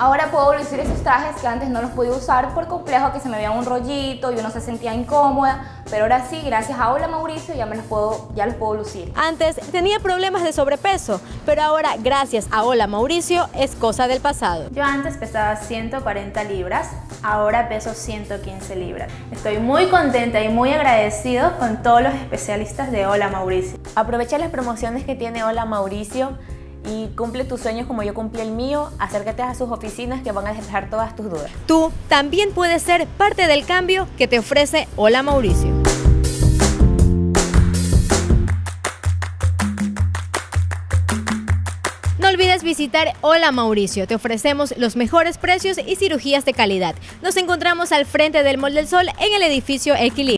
Ahora puedo lucir esos trajes que antes no los podía usar por complejo, que se me veía un rollito y uno se sentía incómoda, pero ahora sí, gracias a Hola Mauricio ya los puedo lucir. Antes tenía problemas de sobrepeso, pero ahora gracias a Hola Mauricio es cosa del pasado. Yo antes pesaba 140 libras, ahora peso 115 libras. Estoy muy contenta y muy agradecido con todos los especialistas de Hola Mauricio. Aprovecha las promociones que tiene Hola Mauricio y cumple tus sueños como yo cumplí el mío. Acércate a sus oficinas que van a despejar todas tus dudas. Tú también puedes ser parte del cambio que te ofrece Hola Mauricio. No olvides visitar Hola Mauricio, te ofrecemos los mejores precios y cirugías de calidad. Nos encontramos al frente del Mall del Sol en el edificio Equilibrio.